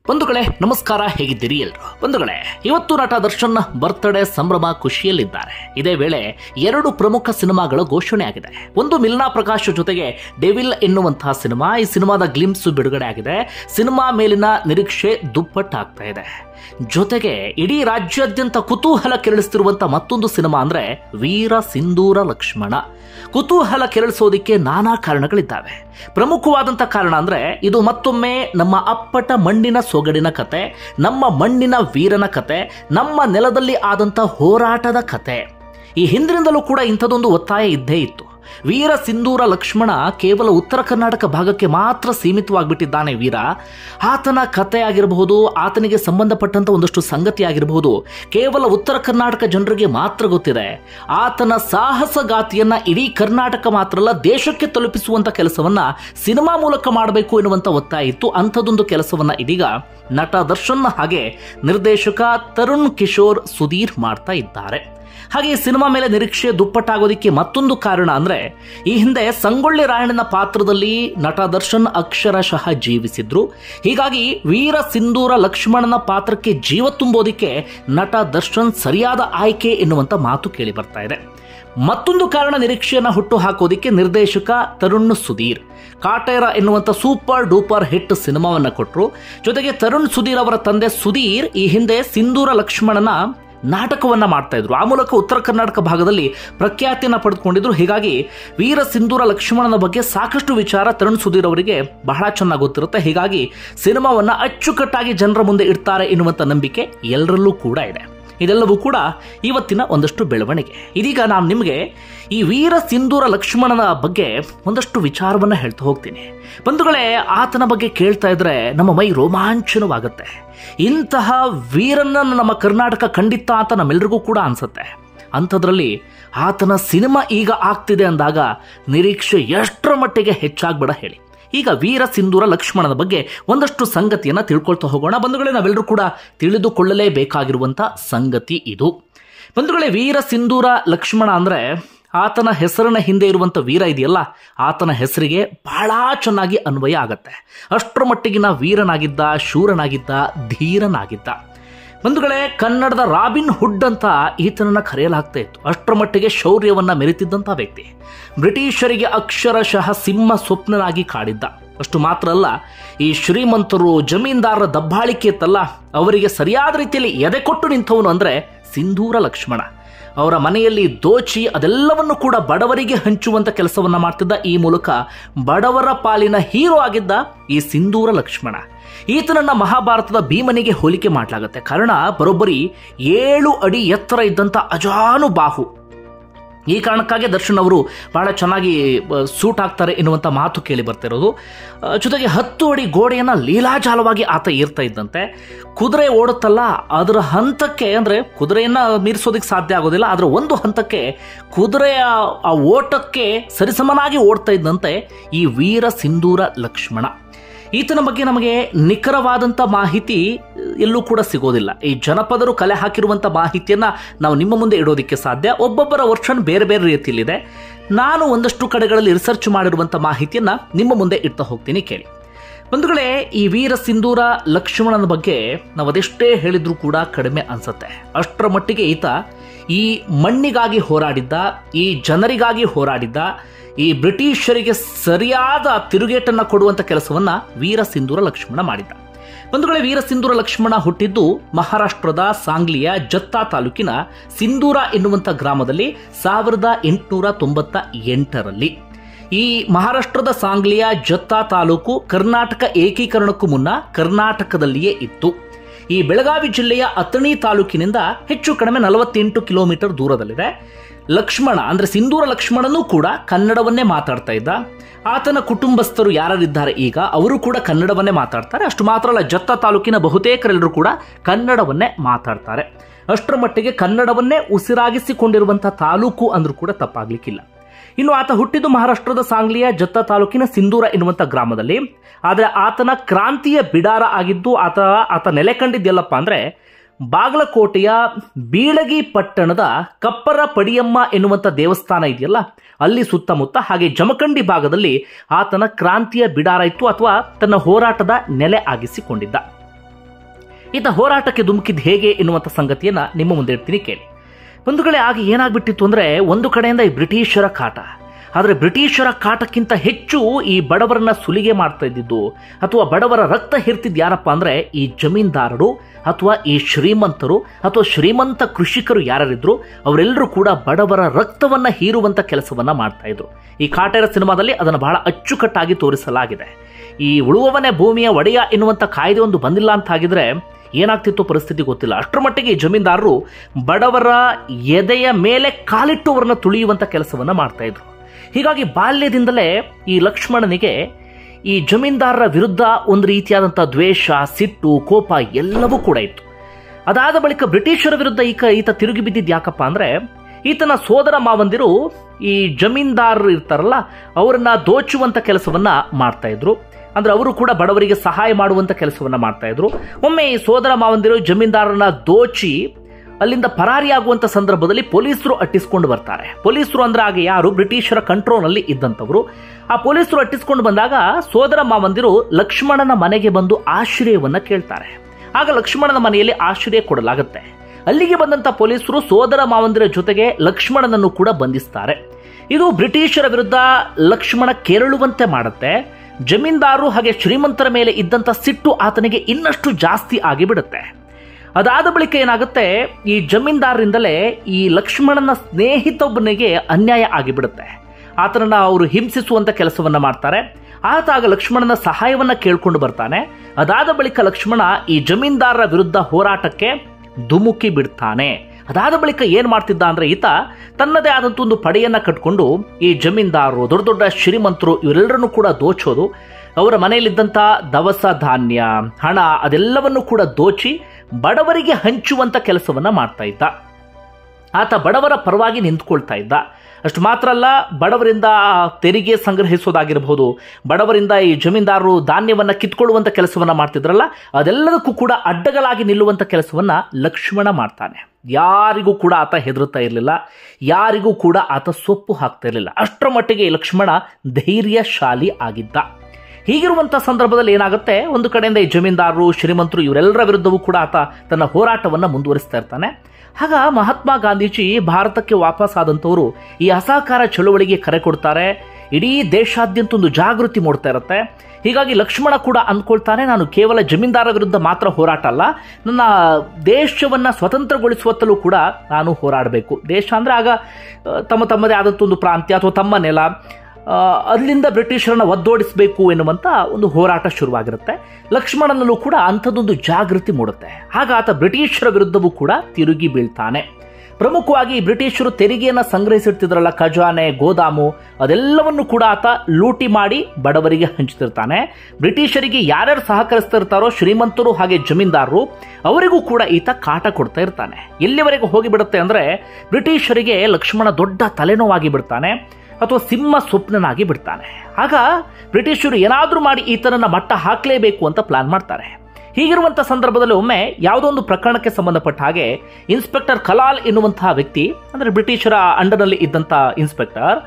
ಬಂಧುಗಳೇ ನಮಸ್ಕಾರ, ಹೇಗಿದ್ದೀರಿ ಎಲ್ಲರೂ? ಬಂಧುಗಳೇ, ಇವತ್ತು ನಟ ದರ್ಶನ್ ಬರ್ತ್ಡೇ ಸಂಭ್ರಮ ಖುಷಿಯಲ್ಲಿದ್ದಾರೆ. ಇದೇ ವೇಳೆ 2 ಪ್ರಮುಖ ಸಿನಿಮಾಗಳ ಘೋಷಣೆ ಆಗಿದೆ. ಒಂದು ಮಿಲ್ನಾ ಪ್ರಕಾಶ್ ಜೊತೆಗೆ ಡೆವಿಲ್ ಎನ್ನುವಂತಹ ಸಿನಿಮಾ. ಈ ಸಿನಿಮಾದ ಗ್ಲಿಮ್ಸ್ ಬಿಡುಗಡೆ ಆಗಿದೆ. ಸಿನಿಮಾ ಮೇಲಿನ ನಿರೀಕ್ಷೆ ದುಪ್ಪಟ್ಟಾಗ್ತಾ ಇದೆ. ಜೊತೆಗೆ ಇಡೀ ರಾಜ್ಯಾದ್ಯಂತ ಕುತೂಹಲ ಕೆರಳಿಸುತ್ತಿರುವಂತಹ ಮತ್ತೊಂದು ಸಿನಿಮಾ ಅಂದ್ರೆ ವೀರ ಸಿಂಧೂರ ಲಕ್ಷ್ಮಣ. ಕುತೂಹಲ ಕೆರಳಿಸೋದಿಕ್ಕೆ ನಾನಾ ಕಾರಣಗಳಿದ್ದಾವೆ. ಪ್ರಮುಖವಾದಂಥ ಕಾರಣ ಅಂದ್ರೆ ಇದು ಮತ್ತೊಮ್ಮೆ ನಮ್ಮ ಅಪ್ಪಟ ಮಣ್ಣಿನ ಸೊಗಡಿನ ಕತೆ, ನಮ್ಮ ಮಣ್ಣಿನ ವೀರನ ಕತೆ, ನಮ್ಮ ನೆಲದಲ್ಲಿ ಆದಂಥ ಹೋರಾಟದ ಕತೆ. ಈ ಹಿಂದಿನಿಂದಲೂ ಕೂಡ ಇಂಥದೊಂದು ಒತ್ತಾಯ ಇದ್ದೇ ಇತ್ತು. ವೀರ ಸಿಂಧೂರ ಲಕ್ಷ್ಮಣ ಕೇವಲ ಉತ್ತರ ಕರ್ನಾಟಕ ಭಾಗಕ್ಕೆ ಮಾತ್ರ ಸೀಮಿತವಾಗಿಬಿಟ್ಟಿದ್ದಾನೆ ವೀರ. ಆತನ ಕತೆ ಆಗಿರಬಹುದು, ಆತನಿಗೆ ಸಂಬಂಧಪಟ್ಟಂತ ಒಂದಷ್ಟು ಸಂಗತಿ ಆಗಿರಬಹುದು, ಕೇವಲ ಉತ್ತರ ಕರ್ನಾಟಕ ಜನರಿಗೆ ಮಾತ್ರ ಗೊತ್ತಿದೆ. ಆತನ ಸಾಹಸಗಾತಿಯನ್ನ ಇಡೀ ಕರ್ನಾಟಕ ಮಾತ್ರ ಅಲ್ಲ, ದೇಶಕ್ಕೆ ತಲುಪಿಸುವಂತ ಕೆಲಸವನ್ನ ಸಿನಿಮಾ ಮೂಲಕ ಮಾಡಬೇಕು ಎನ್ನುವಂತ ಒತ್ತಾಯ ಇತ್ತು. ಅಂಥದ್ದೊಂದು ಕೆಲಸವನ್ನ ಇದೀಗ ನಟ ದರ್ಶನ್ ಹಾಗೆ ನಿರ್ದೇಶಕ ತರುಣ್ ಕಿಶೋರ್ ಸುಧೀರ್ ಮಾಡ್ತಾ ಇದ್ದಾರೆ. ಹಾಗೆ ಈ ಸಿನಿಮಾ ಮೇಲೆ ನಿರೀಕ್ಷೆ ದುಪ್ಪಟ್ಟಾಗೋದಿಕ್ಕೆ ಮತ್ತೊಂದು ಕಾರಣ ಅಂದ್ರೆ, ಈ ಹಿಂದೆ ಸಂಗೊಳ್ಳಿ ರಾಯಣ್ಣನ ಪಾತ್ರದಲ್ಲಿ ನಟ ದರ್ಶನ್ ಅಕ್ಷರಶಃ ಜೀವಿಸಿದ್ರು. ಹೀಗಾಗಿ ವೀರ ಸಿಂಧೂರ ಲಕ್ಷ್ಮಣನ ಪಾತ್ರಕ್ಕೆ ಜೀವ ತುಂಬೋದಿಕ್ಕೆ ನಟ ದರ್ಶನ್ ಸರಿಯಾದ ಆಯ್ಕೆ ಎನ್ನುವಂತ ಮಾತು ಕೇಳಿ ಬರ್ತಾ ಇದೆ. ಮತ್ತೊಂದು ಕಾರಣ ನಿರೀಕ್ಷೆಯನ್ನ ಹುಟ್ಟು ಹಾಕೋದಿಕ್ಕೆ ನಿರ್ದೇಶಕ ತರುಣ್ ಸುಧೀರ್ ಕಾಟೇರ ಎನ್ನುವಂತ ಸೂಪರ್ ಡೂಪರ್ ಹಿಟ್ ಸಿನಿಮಾವನ್ನ ಕೊಟ್ಟರು. ಜೊತೆಗೆ ತರುಣ್ ಸುಧೀರ್ ಅವರ ತಂದೆ ಸುಧೀರ್ ಈ ಹಿಂದೆ ಸಿಂಧೂರ ಲಕ್ಷ್ಮಣನ ನಾಟಕವನ್ನ ಮಾಡ್ತಾ ಇದ್ರು. ಆ ಮೂಲಕ ಉತ್ತರ ಕರ್ನಾಟಕ ಭಾಗದಲ್ಲಿ ಪ್ರಖ್ಯಾತಿಯನ್ನ ಪಡೆದುಕೊಂಡಿದ್ರು. ಹೀಗಾಗಿ ವೀರ ಸಿಂಧೂರ ಲಕ್ಷ್ಮಣನ ಬಗ್ಗೆ ಸಾಕಷ್ಟು ವಿಚಾರ ತರುಣ್ ಸುಧೀರ್ ಅವರಿಗೆ ಬಹಳ ಚೆನ್ನಾಗಿ ಗೊತ್ತಿರುತ್ತೆ. ಹೀಗಾಗಿ ಸಿನಿಮಾವನ್ನ ಅಚ್ಚುಕಟ್ಟಾಗಿ ಜನರ ಮುಂದೆ ಇಡ್ತಾರೆ ಎನ್ನುವಂತ ನಂಬಿಕೆ ಎಲ್ಲರಲ್ಲೂ ಕೂಡ ಇದೆ. ಇದೆಲ್ಲವೂ ಕೂಡ ಇವತ್ತಿನ ಒಂದಷ್ಟು ಬೆಳವಣಿಗೆ. ಇದೀಗ ನಾನು ನಿಮಗೆ ಈ ವೀರ ಸಿಂಧೂರ ಲಕ್ಷ್ಮಣನ ಬಗ್ಗೆ ಒಂದಷ್ಟು ವಿಚಾರವನ್ನ ಹೇಳ್ತಾ ಹೋಗ್ತೀನಿ. ಬಂಧುಗಳೇ, ಆತನ ಬಗ್ಗೆ ಕೇಳ್ತಾ ಇದ್ರೆ ನಮ್ಮ ಮೈ ರೋಮಾಂಚನವಾಗುತ್ತೆ. ಇಂತಹ ವೀರನ್ನ ನಮ್ಮ ಕರ್ನಾಟಕ ಖಂಡಿತ ಅಂತ ನಮ್ಮೆಲ್ಲರಿಗೂ ಕೂಡ ಅನ್ಸುತ್ತೆ. ಅಂಥದ್ರಲ್ಲಿ ಆತನ ಸಿನಿಮಾ ಈಗ ಆಗ್ತಿದೆ ಅಂದಾಗ ನಿರೀಕ್ಷೆ ಎಷ್ಟರ ಮಟ್ಟಿಗೆ ಹೆಚ್ಚಾಗ್ಬೇಡ ಹೇಳಿ. ಈಗ ವೀರ ಸಿಂಧೂರ ಲಕ್ಷ್ಮಣನ ಬಗ್ಗೆ ಒಂದಷ್ಟು ಸಂಗತಿಯನ್ನ ತಿಳ್ಕೊಳ್ತಾ ಹೋಗೋಣ. ಬಂಧುಗಳೇ, ನಾವೆಲ್ಲರೂ ಕೂಡ ತಿಳಿದುಕೊಳ್ಳಲೇಬೇಕಾಗಿರುವಂತ ಸಂಗತಿ ಇದು. ಬಂಧುಗಳೇ, ವೀರ ಸಿಂಧೂರ ಲಕ್ಷ್ಮಣ ಅಂದ್ರೆ ಆತನ ಹೆಸರಿನ ಹಿಂದೆ ಇರುವಂತ ವೀರ ಇದೆಯಲ್ಲ, ಆತನ ಹೆಸರಿಗೆ ಬಹಳ ಚೆನ್ನಾಗಿ ಅನ್ವಯ ಆಗತ್ತೆ. ಅಷ್ಟರ ಮಟ್ಟಿಗಿನ ವೀರನಾಗಿದ್ದ, ಶೂರನಾಗಿದ್ದ, ಧೀರನಾಗಿದ್ದ. ಬಂಧುಗಳೇ, ಕನ್ನಡದ ರಾಬಿನ್ ಹುಡ್ ಅಂತ ಈತನನ್ನ ಕರೆಯಲಾಗ್ತಾ ಇತ್ತು. ಅಷ್ಟರ ಮಟ್ಟಿಗೆ ಶೌರ್ಯವನ್ನ ಮೆರೆತಿದ್ದಂಥ ವ್ಯಕ್ತಿ. ಬ್ರಿಟಿಷರಿಗೆ ಅಕ್ಷರಶಃ ಸಿಂಹ ಸ್ವಪ್ನನಾಗಿ ಕಾಡಿದ್ದ. ಅಷ್ಟು ಮಾತ್ರ ಅಲ್ಲ, ಈ ಶ್ರೀಮಂತರು ಜಮೀನ್ದಾರರ ದಬ್ಬಾಳಿಕೆ ಇತ್ತಲ್ಲ, ಅವರಿಗೆ ಸರಿಯಾದ ರೀತಿಯಲ್ಲಿ ಎದೆ ಕೊಟ್ಟು ನಿಂತವನು ಅಂದ್ರೆ ಸಿಂಧೂರ ಲಕ್ಷ್ಮಣ. ಅವರ ಮನೆಯಲ್ಲಿ ದೋಚಿ ಅದೆಲ್ಲವನ್ನು ಕೂಡ ಬಡವರಿಗೆ ಹಂಚುವಂತ ಕೆಲಸವನ್ನ ಮಾಡ್ತಿದ್ದ. ಈ ಮೂಲಕ ಬಡವರ ಪಾಲಿನ ಹೀರೋ ಆಗಿದ್ದ ಈ ಸಿಂಧೂರ ಲಕ್ಷ್ಮಣ. ಈತನನ್ನ ಮಹಾಭಾರತದ ಭೀಮನಿಗೆ ಹೋಲಿಕೆ ಮಾಡಲಾಗುತ್ತೆ. ಕಾರಣ ಬರೋಬ್ಬರಿ 7 ಅಡಿ ಎತ್ತರ ಇದ್ದಂತ ಅಜಾನುಬಾಹು. ಈ ಕಾರಣಕ್ಕಾಗಿ ದರ್ಶನ್ ಅವರು ಬಹಳ ಚೆನ್ನಾಗಿ ಸೂಟ್ ಆಗ್ತಾರೆ ಎನ್ನುವಂಥ ಮಾತು ಕೇಳಿ ಬರ್ತಿರೋದು. ಜೊತೆಗೆ 10 ಅಡಿ ಗೋಡೆಯನ್ನ ಲೀಲಾಜಾಲವಾಗಿ ಆತ ಏರ್ತಾ ಇದ್ದಂತೆ. ಕುದುರೆ ಓಡುತ್ತಲ್ಲ, ಅದರ ಹಂತಕ್ಕೆ ಅಂದ್ರೆ ಕುದುರೆಯನ್ನ ಮೀರಿಸೋದಕ್ಕೆ ಸಾಧ್ಯ ಆಗೋದಿಲ್ಲ, ಅದರ ಒಂದು ಹಂತಕ್ಕೆ ಕುದುರೆಯ ಆ ಓಟಕ್ಕೆ ಸರಿಸಮನಾಗಿ ಓಡ್ತಾ ಇದ್ದಂತೆ ಈ ವೀರ ಸಿಂಧೂರ ಲಕ್ಷ್ಮಣ. ಈತನ ಬಗ್ಗೆ ನಮಗೆ ನಿಖರವಾದಂಥ ಮಾಹಿತಿ ಎಲ್ಲೂ ಕೂಡ ಸಿಗೋದಿಲ್ಲ. ಈ ಜನಪದರು ಕಲೆ ಹಾಕಿರುವಂಥ ಮಾಹಿತಿಯನ್ನ ನಾವು ನಿಮ್ಮ ಮುಂದೆ ಇಡೋದಕ್ಕೆ ಸಾಧ್ಯ. ಒಬ್ಬೊಬ್ಬರ ವರ್ಷನ್ ಬೇರೆ ಬೇರೆ ರೀತಿಯಲ್ಲಿದೆ. ನಾನು ಒಂದಷ್ಟು ಕಡೆಗಳಲ್ಲಿ ರಿಸರ್ಚ್ ಮಾಡಿರುವಂಥ ಮಾಹಿತಿಯನ್ನ ನಿಮ್ಮ ಮುಂದೆ ಇಡ್ತಾ ಹೋಗ್ತೀನಿ, ಕೇಳಿ. ಬಂಧುಗಳೇ, ಈ ವೀರ ಸಿಂಧೂರ ಲಕ್ಷ್ಮಣನ ಬಗ್ಗೆ ನಾವು ಅದೆಷ್ಟೇ ಹೇಳಿದ್ರೂ ಕೂಡ ಕಡಿಮೆ ಅನ್ಸುತ್ತೆ. ಅಷ್ಟರ ಮಟ್ಟಿಗೆ ಈತ ಈ ಮಣ್ಣಿಗಾಗಿ ಹೋರಾಡಿದ್ದ, ಈ ಜನರಿಗಾಗಿ ಹೋರಾಡಿದ್ದ, ಈ ಬ್ರಿಟಿಷರಿಗೆ ಸರಿಯಾದ ತಿರುಗೇಟನ್ನ ಕೊಡುವಂತ ಕೆಲಸವನ್ನ ವೀರ ಸಿಂಧೂರ ಲಕ್ಷ್ಮಣ ಮಾಡಿದ್ದ. ಬಂಧುಗಳೇ, ವೀರ ಸಿಂಧೂರ ಲಕ್ಷ್ಮಣ ಹುಟ್ಟಿದ್ದು ಮಹಾರಾಷ್ಟ್ರದ ಸಾಂಗ್ಲಿಯ ಜತ್ತಾ ತಾಲೂಕಿನ ಸಿಂಧೂರ ಎನ್ನುವಂತ ಗ್ರಾಮದಲ್ಲಿ 1898ರಲ್ಲಿ. ಈ ಮಹಾರಾಷ್ಟ್ರದ ಸಾಂಗ್ಲಿಯ ಜತ್ತಾ ತಾಲೂಕು ಕರ್ನಾಟಕ ಏಕೀಕರಣಕ್ಕೂ ಮುನ್ನ ಕರ್ನಾಟಕದಲ್ಲಿಯೇ ಇತ್ತು. ಈ ಬೆಳಗಾವಿ ಜಿಲ್ಲೆಯ ಅಥಣಿ ತಾಲೂಕಿನಿಂದ ಹೆಚ್ಚು ಕಡಿಮೆ 48 ಕಿಲೋಮೀಟರ್ ದೂರದಲ್ಲಿದೆ. ಲಕ್ಷ್ಮಣ ಅಂದ್ರೆ ಸಿಂಧೂರ ಲಕ್ಷ್ಮಣನೂ ಕೂಡ ಕನ್ನಡವನ್ನೇ ಮಾತಾಡ್ತಾ ಇದ್ದ. ಆತನ ಕುಟುಂಬಸ್ಥರು ಯಾರಿದ್ದಾರೆ ಈಗ, ಅವರು ಕೂಡ ಕನ್ನಡವನ್ನೇ ಮಾತಾಡ್ತಾರೆ. ಅಷ್ಟು ಮಾತ್ರ ಅಲ್ಲ, ಜತ್ತಾ ತಾಲೂಕಿನ ಬಹುತೇಕರೆಲ್ಲರೂ ಕೂಡ ಕನ್ನಡವನ್ನೇ ಮಾತಾಡ್ತಾರೆ. ಅಷ್ಟರ ಮಟ್ಟಿಗೆ ಕನ್ನಡವನ್ನೇ ಉಸಿರಾಗಿಸಿಕೊಂಡಿರುವಂತಹ ತಾಲೂಕು ಅಂದ್ರೂ ಕೂಡ ತಪ್ಪಾಗ್ಲಿಕ್ಕಿಲ್ಲ. ಇನ್ನು ಆತ ಹುಟ್ಟಿದ್ದು ಮಹಾರಾಷ್ಟ್ರದ ಸಾಂಗ್ಲಿಯ ಜತ್ತಾ ತಾಲೂಕಿನ ಸಿಂಧೂರ ಎನ್ನುವಂತ ಗ್ರಾಮದಲ್ಲಿ. ಆದರೆ ಆತನ ಕ್ರಾಂತಿಯ ಬಿಡಾರ ಆಗಿದ್ದು, ಆತ ನೆಲೆ ಕಂಡಿದ್ದೆಲ್ಲಪ್ಪ ಅಂದ್ರೆ ಬಾಗಲಕೋಟೆಯ ಬೀಳಗಿ ಪಟ್ಟಣದ ಕಪ್ಪರ ಪಡಿಯಮ್ಮ ಎನ್ನುವಂಥ ದೇವಸ್ಥಾನ ಇದೆಯಲ್ಲ, ಅಲ್ಲಿ ಸುತ್ತಮುತ್ತ. ಹಾಗೆ ಜಮಖಂಡಿ ಭಾಗದಲ್ಲಿ ಆತನ ಕ್ರಾಂತಿಯ ಬಿಡಾರ ಇತ್ತು, ಅಥವಾ ತನ್ನ ಹೋರಾಟದ ನೆಲೆ ಆಗಿಸಿಕೊಂಡಿದ್ದ. ಈತ ಹೋರಾಟಕ್ಕೆ ಧುಮುಕಿದ್ದು ಹೇಗೆ ಎನ್ನುವಂಥ ಸಂಗತಿಯನ್ನ ನಿಮ್ಮ ಮುಂದೆ ಇಡ್ತೀನಿ ಕೇಳಿ. ಬಂಧುಗಳೇ, ಆಗ ಏನಾಗ್ಬಿಟ್ಟಿತ್ತು ಅಂದ್ರೆ, ಒಂದು ಕಡೆಯಿಂದ ಈ ಬ್ರಿಟಿಷರ ಕಾಟ, ಆದರೆ ಬ್ರಿಟಿಷರ ಕಾಟಕ್ಕಿಂತ ಹೆಚ್ಚು ಈ ಬಡವರನ್ನ ಸುಲಿಗೆ ಮಾಡ್ತಾ ಇದ್ದಿದ್ದು ಅಥವಾ ಬಡವರ ರಕ್ತ ಹಿರ್ತಿದ್ದು ಯಾರಪ್ಪ ಅಂದ್ರೆ ಈ ಜಮೀನ್ದಾರರು ಅಥವಾ ಈ ಶ್ರೀಮಂತರು ಅಥವಾ ಶ್ರೀಮಂತ ಕೃಷಿಕರು ಯಾರಿದ್ರು ಅವರೆಲ್ಲರೂ ಕೂಡ ಬಡವರ ರಕ್ತವನ್ನ ಹೀರುವಂತ ಕೆಲಸವನ್ನ ಮಾಡ್ತಾ ಇದ್ರು. ಈ ಕಾಟೇರ ಸಿನಿಮಾದಲ್ಲಿ ಅದನ್ನು ಬಹಳ ಅಚ್ಚುಕಟ್ಟಾಗಿ ತೋರಿಸಲಾಗಿದೆ. ಈ ಉಳುವವನೇ ಭೂಮಿಯ ಒಡೆಯ ಎನ್ನುವಂತ ಕಾಯ್ದೆ ಒಂದು ಬಂದಿಲ್ಲ ಅಂತ ಆಗಿದ್ರೆ ಏನಾಗ್ತಿತ್ತು ಪರಿಸ್ಥಿತಿ ಗೊತ್ತಿಲ್ಲ. ಅಷ್ಟರ ಮಟ್ಟಿಗೆ ಈ ಜಮೀನ್ದಾರರು ಬಡವರ ಎದೆಯ ಮೇಲೆ ಕಾಲಿಟ್ಟು ಅವರನ್ನ ತುಳಿಯುವಂತ ಕೆಲಸವನ್ನ ಮಾಡ್ತಾ ಇದ್ರು. ಹೀಗಾಗಿ ಬಾಲ್ಯದಿಂದಲೇ ಈ ಲಕ್ಷ್ಮಣನಿಗೆ ಈ ಜಮೀನ್ದಾರರ ವಿರುದ್ಧ ಒಂದು ರೀತಿಯಾದಂಥ ದ್ವೇಷ, ಸಿಟ್ಟು, ಕೋಪ ಎಲ್ಲವೂ ಕೂಡ ಇತ್ತು. ಅದಾದ ಬಳಿಕ ಬ್ರಿಟಿಷರ ವಿರುದ್ಧ ಈತ ತಿರುಗಿ ಬಿದ್ದಿದ್ದು ಯಾಕಪ್ಪ ಅಂದ್ರೆ, ಈತನ ಸೋದರ ಮಾವಂದಿರು ಈ ಜಮೀನ್ದಾರರು ಇರ್ತಾರಲ್ಲ ಅವರನ್ನ ದೋಚುವಂತ ಕೆಲಸವನ್ನ ಮಾಡ್ತಾ ಇದ್ರು. ಅಂದ್ರೆ ಅವರು ಕೂಡ ಬಡವರಿಗೆ ಸಹಾಯ ಮಾಡುವಂತ ಕೆಲಸವನ್ನ ಮಾಡ್ತಾ ಇದ್ರು. ಒಮ್ಮೆ ಈ ಸೋದರ ಮಾವಂದಿರು ಜಮೀನ್ದಾರರನ್ನ ದೋಚಿ ಅಲ್ಲಿಂದ ಪರಾರಿಯಾಗುವಂತ ಸಂದರ್ಭದಲ್ಲಿ ಪೊಲೀಸರು ಅಟ್ಟಿಸ್ಕೊಂಡು ಬರ್ತಾರೆ. ಪೊಲೀಸರು ಅಂದ್ರೆ ಆಗ ಯಾರು ಬ್ರಿಟಿಷರ ಕಂಟ್ರೋಲ್ನಲ್ಲಿ ಇದ್ದಂಥವ್ರು. ಆ ಪೊಲೀಸರು ಅಟ್ಟಿಸ್ಕೊಂಡು ಬಂದಾಗ ಸೋದರ ಮಾವಂದಿರು ಲಕ್ಷ್ಮಣನ ಮನೆಗೆ ಬಂದು ಆಶ್ರಯವನ್ನ ಕೇಳ್ತಾರೆ. ಆಗ ಲಕ್ಷ್ಮಣನ ಮನೆಯಲ್ಲಿ ಆಶ್ರಯ ಕೊಡಲಾಗುತ್ತೆ. ಅಲ್ಲಿಗೆ ಬಂದಂತ ಪೊಲೀಸರು ಸೋದರ ಮಾವಂದಿರ ಜೊತೆಗೆ ಲಕ್ಷ್ಮಣನನ್ನು ಕೂಡ ಬಂಧಿಸ್ತಾರೆ. ಇದು ಬ್ರಿಟಿಷರ ವಿರುದ್ಧ ಲಕ್ಷ್ಮಣ ಕೆರಳುವಂತೆ ಮಾಡುತ್ತೆ. ಜಮೀನ್ದಾರರು ಹಾಗೆ ಶ್ರೀಮಂತರ ಮೇಲೆ ಇದ್ದಂತ ಸಿಟ್ಟು ಆತನಿಗೆ ಇನ್ನಷ್ಟು ಜಾಸ್ತಿ ಆಗಿಬಿಡುತ್ತೆ. ಅದಾದ ಬಳಿಕ ಏನಾಗುತ್ತೆ, ಈ ಜಮೀನ್ದಾರರಿಂದಲೇ ಈ ಲಕ್ಷ್ಮಣನ ಸ್ನೇಹಿತೊಬ್ಬನಿಗೆ ಅನ್ಯಾಯ ಆಗಿಬಿಡುತ್ತೆ. ಆತನನ್ನ ಅವರು ಹಿಂಸಿಸುವಂತ ಕೆಲಸವನ್ನ ಮಾಡ್ತಾರೆ. ಆತ ಆಗ ಲಕ್ಷ್ಮಣನ ಸಹಾಯವನ್ನ ಕೇಳ್ಕೊಂಡು ಬರ್ತಾನೆ. ಅದಾದ ಬಳಿಕ ಲಕ್ಷ್ಮಣ ಈ ಜಮೀನ್ದಾರರ ವಿರುದ್ಧ ಹೋರಾಟಕ್ಕೆ ಧುಮುಕಿ ಬಿಡ್ತಾನೆ. ಅದಾದ ಬಳಿಕ ಏನ್ ಮಾಡ್ತಿದ್ದ ಅಂದ್ರೆ, ಈತ ತನ್ನದೇ ಆದಂತ ಒಂದು ಪಡೆಯನ್ನ ಕಟ್ಕೊಂಡು ಈ ಜಮೀನ್ದಾರರು, ದೊಡ್ಡ ದೊಡ್ಡ ಶ್ರೀಮಂತರು ಇವರೆಲ್ಲರನ್ನು ಕೂಡ ದೋಚೋದು, ಅವರ ಮನೆಯಲ್ಲಿದ್ದಂಥ ದವಸ ಧಾನ್ಯ, ಹಣ ಅದೆಲ್ಲವನ್ನು ಕೂಡ ದೋಚಿ ಬಡವರಿಗೆ ಹಂಚುವಂತ ಕೆಲಸವನ್ನ ಮಾಡ್ತಾ ಇದ್ದ. ಆತ ಬಡವರ ಪರವಾಗಿ ನಿಂತ್ಕೊಳ್ತಾ ಇದ್ದ. ಅಷ್ಟು ಮಾತ್ರ ಅಲ್ಲ, ಬಡವರಿಂದ ತೆರಿಗೆ ಸಂಗ್ರಹಿಸೋದಾಗಿರಬಹುದು, ಬಡವರಿಂದ ಈ ಜಮೀನ್ದಾರರು ಧಾನ್ಯವನ್ನ ಕಿತ್ಕೊಳ್ಳುವಂತ ಕೆಲಸವನ್ನ ಮಾಡ್ತಿದ್ರಲ್ಲ, ಅದೆಲ್ಲದಕ್ಕೂ ಕೂಡ ಅಡ್ಡಗಳಾಗಿ ನಿಲ್ಲುವಂತ ಕೆಲಸವನ್ನ ಲಕ್ಷ್ಮಣ ಮಾಡ್ತಾನೆ. ಯಾರಿಗೂ ಕೂಡ ಆತ ಹೆದರುತ್ತಾ ಇರಲಿಲ್ಲ, ಯಾರಿಗೂ ಕೂಡ ಆತ ಸೊಪ್ಪು ಹಾಕ್ತಾ ಇರಲಿಲ್ಲ. ಅಷ್ಟರ ಮಟ್ಟಿಗೆ ಲಕ್ಷ್ಮಣ ಧೈರ್ಯಶಾಲಿ ಆಗಿದ್ದ. ಹೀಗಿರುವಂಥ ಸಂದರ್ಭದಲ್ಲಿ ಏನಾಗುತ್ತೆ, ಒಂದು ಕಡೆಯಿಂದ ಈ ಜಮೀನ್ದಾರರು, ಶ್ರೀಮಂತರು ಇವರೆಲ್ಲರ ವಿರುದ್ಧವೂ ಕೂಡ ಆತ ತನ್ನ ಹೋರಾಟವನ್ನು ಮುಂದುವರಿಸ್ತಾ ಇರ್ತಾನೆ. ಆಗ ಮಹಾತ್ಮ ಗಾಂಧೀಜಿ ಭಾರತಕ್ಕೆ ವಾಪಸ್ ಆದಂಥವರು ಈ ಅಸಹಕಾರ ಚಳುವಳಿಗೆ ಕರೆ ಕೊಡ್ತಾರೆ. ಇಡೀ ದೇಶಾದ್ಯಂತ ಒಂದು ಜಾಗೃತಿ ಮೂಡ್ತಾ ಇರುತ್ತೆ. ಹೀಗಾಗಿ ಲಕ್ಷ್ಮಣ ಕೂಡ ಅಂದ್ಕೊಳ್ತಾನೆ, ನಾನು ಕೇವಲ ಜಮೀನ್ದಾರರ ವಿರುದ್ಧ ಮಾತ್ರ ಹೋರಾಟ ಅಲ್ಲ, ನನ್ನ ದೇಶವನ್ನ ಸ್ವತಂತ್ರಗೊಳಿಸುವತ್ತಲೂ ಕೂಡ ನಾನು ಹೋರಾಡಬೇಕು. ದೇಶ ಅಂದ್ರೆ ಆಗ ತಮ್ಮದೇ ಆದಂಥ ಒಂದು ಪ್ರಾಂತ್ಯ ಅಥವಾ ತಮ್ಮ ನೆಲ, ಅಲ್ಲಿಂದ ಬ್ರಿಟಿಷರನ್ನ ಒದ್ದೋಡಿಸಬೇಕು ಎನ್ನುವಂತ ಒಂದು ಹೋರಾಟ ಶುರುವಾಗಿರುತ್ತೆ. ಲಕ್ಷ್ಮಣನಲ್ಲೂ ಕೂಡ ಅಂಥದ್ದೊಂದು ಜಾಗೃತಿ ಮೂಡುತ್ತೆ. ಆಗ ಆತ ಬ್ರಿಟಿಷರ ವಿರುದ್ಧವೂ ಕೂಡ ತಿರುಗಿ ಬೀಳ್ತಾನೆ. ಪ್ರಮುಖವಾಗಿ ಬ್ರಿಟಿಷರು ತೆರಿಗೆಯನ್ನು ಸಂಗ್ರಹಿಸಿರ್ತಿದ್ರಲ್ಲ, ಖಜಾನೆ, ಗೋದಾಮು, ಅದೆಲ್ಲವನ್ನು ಕೂಡ ಆತ ಲೂಟಿ ಮಾಡಿ ಬಡವರಿಗೆ ಹಂಚುತ್ತಿರ್ತಾನೆ. ಬ್ರಿಟಿಷರಿಗೆ ಯಾರ್ಯಾರು ಸಹಕರಿಸ್ತಾ ಇರ್ತಾರೋ, ಶ್ರೀಮಂತರು ಹಾಗೆ ಜಮೀನ್ದಾರರು, ಅವರಿಗೂ ಕೂಡ ಈತ ಕಾಟ ಕೊಡ್ತಾ ಇರ್ತಾನೆ. ಎಲ್ಲಿವರೆಗೂ ಹೋಗಿಬಿಡುತ್ತೆ ಅಂದ್ರೆ, ಬ್ರಿಟಿಷರಿಗೆ ಲಕ್ಷ್ಮಣ ದೊಡ್ಡ ತಲೆನೋವಾಗಿ ಬಿಡ್ತಾನೆ ಅಥವಾ ಸಿಂಹ ಸ್ವಪ್ನನಾಗಿ ಬಿಡ್ತಾನೆ. ಆಗ ಬ್ರಿಟಿಷರು ಏನಾದರೂ ಮಾಡಿ ಈತನನ್ನ ಮಟ್ಟ ಹಾಕಲೇಬೇಕು ಅಂತ ಪ್ಲಾನ್ ಮಾಡ್ತಾರೆ. ಹೀಗಿರುವಂತಹ ಸಂದರ್ಭದಲ್ಲಿ ಒಮ್ಮೆ ಯಾವುದೋ ಒಂದು ಪ್ರಕರಣಕ್ಕೆ ಸಂಬಂಧಪಟ್ಟ ಹಾಗೆ ಇನ್ಸ್ಪೆಕ್ಟರ್ ಕಲಾಲ್ ಎನ್ನುವಂತಹ ವ್ಯಕ್ತಿ, ಅಂದ್ರೆ ಬ್ರಿಟಿಷರ ಅಂಡರ್ನಲ್ಲಿ ಇದ್ದಂತ ಇನ್ಸ್ಪೆಕ್ಟರ್,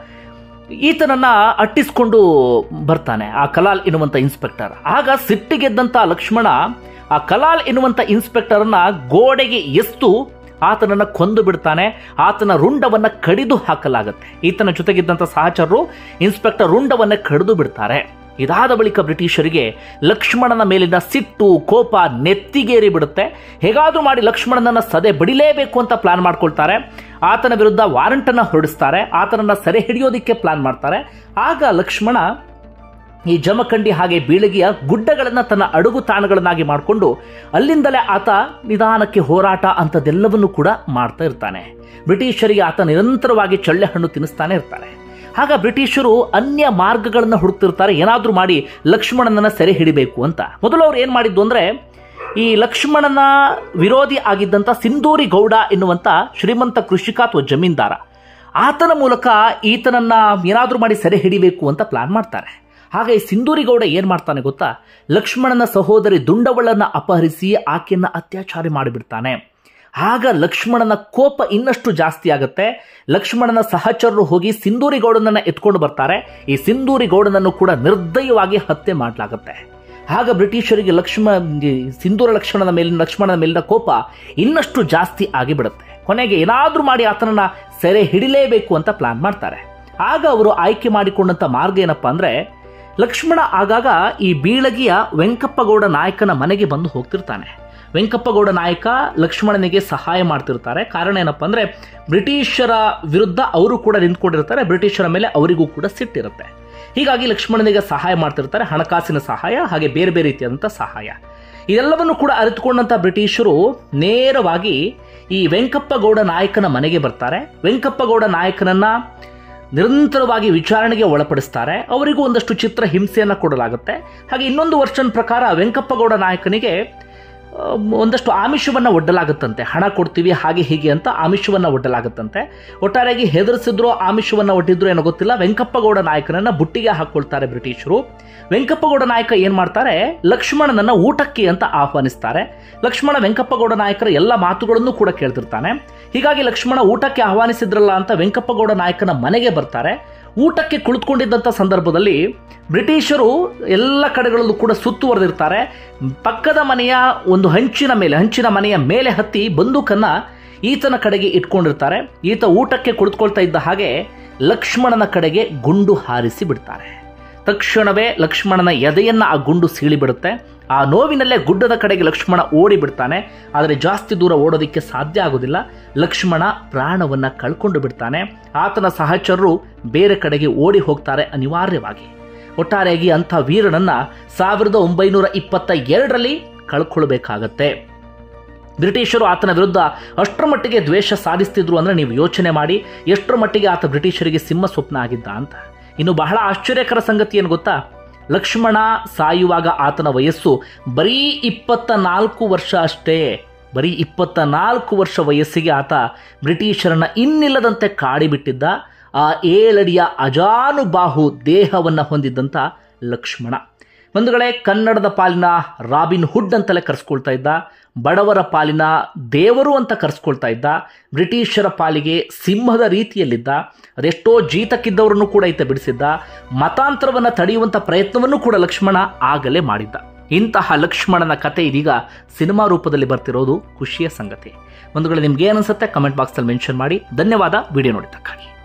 ಈತನನ್ನ ಅಟ್ಟಿಸ್ಕೊಂಡು ಬರ್ತಾನೆ ಆ ಕಲಾಲ್ ಎನ್ನುವಂತ ಇನ್ಸ್ಪೆಕ್ಟರ್. ಆಗ ಸಿಟ್ಟಿಗೆದ್ದಂತ ಲಕ್ಷ್ಮಣ ಆ ಕಲಾಲ್ ಎನ್ನುವಂತ ಇನ್ಸ್ಪೆಕ್ಟರ್ನ ಗೋಡೆಗೆ ಎಸ್ತು ಆತನನ್ನ ಕೊಂದು ಬಿಡ್ತಾನೆ. ಆತನ ರುಂಡವನ್ನ ಕಡಿದು ಹಾಕಲಾಗುತ್ತೆ. ಈತನ ಜೊತೆಗಿದ್ದಂಥ ಸಹಚರರು ಇನ್ಸ್ಪೆಕ್ಟರ್ ರುಂಡವನ್ನ ಕಡಿದು ಬಿಡ್ತಾರೆ. ಇದಾದ ಬಳಿಕ ಬ್ರಿಟಿಷರಿಗೆ ಲಕ್ಷ್ಮಣನ ಮೇಲಿನ ಸಿಟ್ಟು, ಕೋಪ ನೆತ್ತಿಗೇರಿ ಬಿಡುತ್ತೆ. ಹೇಗಾದ್ರೂ ಮಾಡಿ ಲಕ್ಷ್ಮಣನನ್ನ ಸದೆ ಬಡಿಲೇಬೇಕು ಅಂತ ಪ್ಲಾನ್ ಮಾಡ್ಕೊಳ್ತಾರೆ. ಆತನ ವಿರುದ್ಧ ವಾರಂಟ್ ಅನ್ನ ಹೊರಡಿಸ್ತಾರೆ. ಆತನನ್ನ ಸೆರೆ ಹಿಡಿಯೋದಿಕ್ಕೆ ಪ್ಲಾನ್ ಮಾಡ್ತಾರೆ. ಆಗ ಲಕ್ಷ್ಮಣ ಈ ಜಮಖಂಡಿ ಹಾಗೆ ಬೀಳಗಿಯ ಗುಡ್ಡಗಳನ್ನ ತನ್ನ ಅಡುಗು ತಾಣಗಳನ್ನಾಗಿ ಮಾಡಿಕೊಂಡು ಅಲ್ಲಿಂದಲೇ ಆತ ನಿಧಾನಕ್ಕೆ ಹೋರಾಟ ಅಂತದೆಲ್ಲವನ್ನು ಕೂಡ ಮಾಡ್ತಾ ಇರ್ತಾನೆ. ಬ್ರಿಟಿಷರಿಗೆ ಆತ ನಿರಂತರವಾಗಿ ಚಳ್ಳೆ ಹಣ್ಣು ತಿನ್ನಿಸ್ತಾನೆ ಇರ್ತಾನೆ. ಆಗ ಬ್ರಿಟಿಷರು ಅನ್ಯ ಮಾರ್ಗಗಳನ್ನ ಹುಡುಕ್ತಿರ್ತಾರೆ, ಏನಾದ್ರೂ ಮಾಡಿ ಲಕ್ಷ್ಮಣನನ್ನ ಸೆರೆ ಹಿಡಿಬೇಕು ಅಂತ. ಮೊದಲು ಅವ್ರು ಏನ್ ಮಾಡಿದ್ದು ಅಂದ್ರೆ, ಈ ಲಕ್ಷ್ಮಣನ ವಿರೋಧಿ ಆಗಿದ್ದಂತ ಸಿಂಧೂರಿ ಗೌಡ ಎನ್ನುವಂತ ಶ್ರೀಮಂತ ಕೃಷಿಕ ಅಥವಾ ಜಮೀನ್ದಾರ, ಆತನ ಮೂಲಕ ಈತನನ್ನ ಏನಾದ್ರೂ ಮಾಡಿ ಸೆರೆ ಹಿಡಿಬೇಕು ಅಂತ ಪ್ಲಾನ್ ಮಾಡ್ತಾರೆ. ಹಾಗೆ ಈ ಸಿಂಧೂರಿ ಗೌಡ ಏನ್ ಮಾಡ್ತಾನೆ ಗೊತ್ತಾ, ಲಕ್ಷ್ಮಣನ ಸಹೋದರಿ ದುಂಡವಳನ್ನ ಅಪಹರಿಸಿ ಆಕೆಯನ್ನ ಅತ್ಯಾಚಾರ ಮಾಡಿಬಿಡ್ತಾನೆ. ಆಗ ಲಕ್ಷ್ಮಣನ ಕೋಪ ಇನ್ನಷ್ಟು ಜಾಸ್ತಿ ಆಗುತ್ತೆ. ಲಕ್ಷ್ಮಣನ ಸಹಚರರು ಹೋಗಿ ಸಿಂಧೂರಿ ಗೌಡನನ್ನ ಎತ್ಕೊಂಡು ಬರ್ತಾರೆ. ಈ ಸಿಂಧೂರಿ ಗೌಡನನ್ನು ಕೂಡ ನಿರ್ದಯವಾಗಿ ಹತ್ಯೆ ಮಾಡಲಾಗುತ್ತೆ. ಆಗ ಬ್ರಿಟಿಷರಿಗೆ ಸಿಂಧೂರ ಲಕ್ಷ್ಮಣನ ಮೇಲಿನ ಕೋಪ ಇನ್ನಷ್ಟು ಜಾಸ್ತಿ ಆಗಿಬಿಡುತ್ತೆ. ಕೊನೆಗೆ ಏನಾದ್ರೂ ಮಾಡಿ ಆತನನ್ನ ಸೆರೆ ಹಿಡಿಲೇಬೇಕು ಅಂತ ಪ್ಲಾನ್ ಮಾಡ್ತಾರೆ. ಆಗ ಅವರು ಆಯ್ಕೆ ಮಾಡಿಕೊಂಡಂತ ಮಾರ್ಗ ಏನಪ್ಪಾ ಅಂದ್ರೆ, ಲಕ್ಷ್ಮಣ ಆಗಾಗ ಈ ಬೀಳಗಿಯ ವೆಂಕಪ್ಪಗೌಡ ನಾಯಕನ ಮನೆಗೆ ಬಂದು ಹೋಗ್ತಿರ್ತಾನೆ. ವೆಂಕಪ್ಪಗೌಡ ನಾಯಕ ಲಕ್ಷ್ಮಣನಿಗೆ ಸಹಾಯ ಮಾಡ್ತಿರ್ತಾರೆ. ಕಾರಣ ಏನಪ್ಪಾ ಅಂದ್ರೆ, ಬ್ರಿಟಿಷರ ವಿರುದ್ಧ ಅವರು ಕೂಡ ನಿಂತ್ಕೊಂಡಿರ್ತಾರೆ, ಬ್ರಿಟಿಷರ ಮೇಲೆ ಅವರಿಗೂ ಕೂಡ ಸಿಟ್ಟಿರುತ್ತೆ. ಹೀಗಾಗಿ ಲಕ್ಷ್ಮಣನಿಗೆ ಸಹಾಯ ಮಾಡ್ತಿರ್ತಾರೆ, ಹಣಕಾಸಿನ ಸಹಾಯ, ಹಾಗೆ ಬೇರೆ ಬೇರೆ ರೀತಿಯಾದಂಥ ಸಹಾಯ. ಇದೆಲ್ಲವನ್ನು ಕೂಡ ಅರಿತುಕೊಂಡಂತ ಬ್ರಿಟಿಷರು ನೇರವಾಗಿ ಈ ವೆಂಕಪ್ಪಗೌಡ ನಾಯಕನ ಮನೆಗೆ ಬರ್ತಾರೆ. ವೆಂಕಪ್ಪಗೌಡ ನಾಯಕನನ್ನ ನಿರಂತರವಾಗಿ ವಿಚಾರಣೆಗೆ ಒಳಪಡಿಸ್ತಾರೆ. ಅವರಿಗೂ ಒಂದಷ್ಟು ಚಿತ್ರ ಹಿಂಸೆಯನ್ನು ಕೊಡಲಾಗುತ್ತೆ. ಹಾಗೆ ಇನ್ನೊಂದು ವರ್ಷನ್ ಪ್ರಕಾರ ವೆಂಕಪ್ಪಗೌಡ ನಾಯಕನಿಗೆ ಒಂದಷ್ಟು ಆಮಿಷವನ್ನು ಒಡ್ಡಲಾಗುತ್ತಂತೆ. ಹಣ ಕೊಡ್ತೀವಿ ಹಾಗೆ ಹೀಗೆ ಅಂತ ಆಮಿಷವನ್ನು ಒಡ್ಡಲಾಗುತ್ತಂತೆ. ಒಟ್ಟಾರೆಯಾಗಿ ಹೆದರಿಸಿದ್ರು ಆಮಿಷವನ್ನು ಒಡ್ಡಿದ್ರು ಏನೋ ಗೊತ್ತಿಲ್ಲ, ವೆಂಕಪ್ಪಗೌಡ ನಾಯಕನನ್ನ ಬುಟ್ಟಿಗೆ ಹಾಕೊಳ್ತಾರೆ ಬ್ರಿಟಿಷರು. ವೆಂಕಪ್ಪಗೌಡ ನಾಯಕ ಏನ್ ಮಾಡ್ತಾರೆ, ಲಕ್ಷ್ಮಣನನ್ನ ಊಟಕ್ಕೆ ಅಂತ ಆಹ್ವಾನಿಸ್ತಾರೆ. ಲಕ್ಷ್ಮಣ ವೆಂಕಪ್ಪಗೌಡ ನಾಯಕರ ಎಲ್ಲ ಮಾತುಗಳನ್ನು ಕೂಡ ಕೇಳ್ತಿರ್ತಾನೆ. ಹೀಗಾಗಿ ಲಕ್ಷ್ಮಣ ಊಟಕ್ಕೆ ಆಹ್ವಾನಿಸಿದ್ರಲ್ಲ ಅಂತ ವೆಂಕಪ್ಪಗೌಡ ನಾಯಕನ ಮನೆಗೆ ಬರ್ತಾರೆ. ಊಟಕ್ಕೆ ಕುಳಿತುಕೊಂಡಿದ್ದಂಥ ಸಂದರ್ಭದಲ್ಲಿ ಬ್ರಿಟಿಷರು ಎಲ್ಲ ಕಡೆಗಳಲ್ಲೂ ಕೂಡ ಸುತ್ತುವರೆದಿರ್ತಾರೆ. ಪಕ್ಕದ ಮನೆಯ ಒಂದು ಹಂಚಿನ ಮನೆಯ ಮೇಲೆ ಹತ್ತಿ ಬಂದೂಕನ್ನ ಈತನ ಕಡೆಗೆ ಇಟ್ಕೊಂಡಿರ್ತಾರೆ. ಈತ ಊಟಕ್ಕೆ ಕುಳಿತುಕೊಳ್ತಾ ಇದ್ದ ಹಾಗೆ ಲಕ್ಷ್ಮಣನ ಕಡೆಗೆ ಗುಂಡು ಹಾರಿಸಿ ಬಿಡ್ತಾರೆ. ತಕ್ಷಣವೇ ಲಕ್ಷ್ಮಣನ ಎದೆಯನ್ನ ಆ ಗುಂಡು ಸೀಳಿಬಿಡುತ್ತೆ. ಆ ನೋವಿನಲ್ಲೇ ಗುಡ್ಡದ ಕಡೆಗೆ ಲಕ್ಷ್ಮಣ ಓಡಿ ಬಿಡ್ತಾನೆ. ಆದರೆ ಜಾಸ್ತಿ ದೂರ ಓಡೋದಿಕ್ಕೆ ಸಾಧ್ಯ ಆಗೋದಿಲ್ಲ. ಲಕ್ಷ್ಮಣ ಪ್ರಾಣವನ್ನ ಕಳ್ಕೊಂಡು ಬಿಡ್ತಾನೆ. ಆತನ ಸಹಚರರು ಬೇರೆ ಕಡೆಗೆ ಓಡಿ ಹೋಗ್ತಾರೆ ಅನಿವಾರ್ಯವಾಗಿ. ಒಟ್ಟಾರೆಯಾಗಿ ಅಂಥ ವೀರನನ್ನ 1922ರಲ್ಲಿ ಕಳ್ಕೊಳ್ಬೇಕಾಗತ್ತೆ. ಬ್ರಿಟಿಷರು ಆತನ ವಿರುದ್ಧ ಅಷ್ಟರ ಮಟ್ಟಿಗೆ ದ್ವೇಷ ಸಾಧಿಸ್ತಿದ್ರು ಅಂದ್ರೆ ನೀವು ಯೋಚನೆ ಮಾಡಿ ಎಷ್ಟರ ಮಟ್ಟಿಗೆ ಆತ ಬ್ರಿಟಿಷರಿಗೆ ಸಿಂಹ ಸ್ವಪ್ನ ಆಗಿದ್ದ ಅಂತ. ಇನ್ನು ಬಹಳ ಆಶ್ಚರ್ಯಕರ ಸಂಗತಿ ಏನು ಗೊತ್ತಾ, ಲಕ್ಷ್ಮಣ ಸಾಯುವಾಗ ಆತನ ವಯಸ್ಸು ಬರೀ 24 ವರ್ಷ ಅಷ್ಟೇ. ಬರೀ 24 ವರ್ಷ ವಯಸ್ಸಿಗೆ ಆತ ಬ್ರಿಟಿಷರನ್ನ ಇನ್ನಿಲ್ಲದಂತೆ ಕಾಡಿಬಿಟ್ಟಿದ್ದ. ಆ 7 ಅಡಿಯ ಅಜಾನುಬಾಹು ದೇಹವನ್ನು ಹೊಂದಿದ್ದಂಥ ಲಕ್ಷ್ಮಣ. ಬಂಧುಗಳೇ, ಕನ್ನಡದ ಪಾಲಿನ ರಾಬಿನ್ ಹುಡ್ ಅಂತಲೇ ಕರೆಸ್ಕೊಳ್ತಾ ಇದ್ದ, ಬಡವರ ಪಾಲಿನ ದೇವರು ಅಂತ ಕರೆಸ್ಕೊಳ್ತಾ ಇದ್ದ, ಬ್ರಿಟಿಷರ ಪಾಲಿಗೆ ಸಿಂಹದ ರೀತಿಯಲ್ಲಿದ್ದ. ಅದೆಷ್ಟೋ ಜೀತಕ್ಕಿದ್ದವರನ್ನು ಕೂಡ ಈತ ಬಿಡಿಸಿದ್ದ. ಮತಾಂತರವನ್ನು ತಡೆಯುವಂಥ ಪ್ರಯತ್ನವನ್ನು ಕೂಡ ಲಕ್ಷ್ಮಣ ಆಗಲೇ ಮಾಡಿದ್ದ. ಇಂತಹ ಲಕ್ಷ್ಮಣನ ಕತೆ ಇದೀಗ ಸಿನಿಮಾ ರೂಪದಲ್ಲಿ ಬರ್ತಿರೋದು ಖುಷಿಯ ಸಂಗತಿ. ಬಂಧುಗಳೇ, ನಿಮ್ಗೆ ಏನನ್ಸುತ್ತೆ ಕಮೆಂಟ್ ಬಾಕ್ಸಲ್ಲಿ ಮೆನ್ಷನ್ ಮಾಡಿ. ಧನ್ಯವಾದ ವಿಡಿಯೋ ನೋಡಿದ್ದಕ್ಕಾಗಿ.